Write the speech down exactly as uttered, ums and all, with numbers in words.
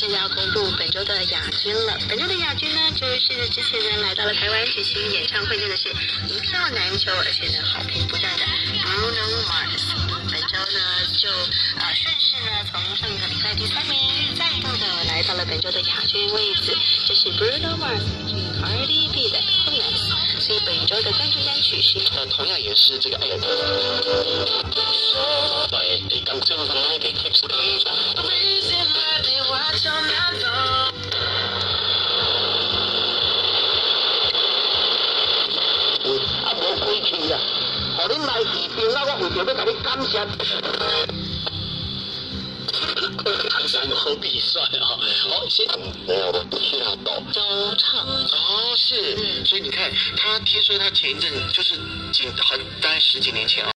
现在要公布本周的亚军了。本周的亚军呢，就是之前呢来到了台湾举行演唱会，真的是一票难求，而且呢好评不断的 Bruno Mars。本周呢就呃顺势呢从上一个礼拜第三名，再一步的来到了本周的亚军位置。这是 Bruno Mars 与 Cardi B 的 Homeless。所以本周的冠军单曲是呃，同样也是这个艾尔的。对，你刚正方面给 tips。啊，无归去啦！互恁来治病啊，我为着要甲你感谢。三口必算啊！好，先没有去他抖周唱哦，是，所以你看，他听说他前一阵就是几好大概十几年前啊。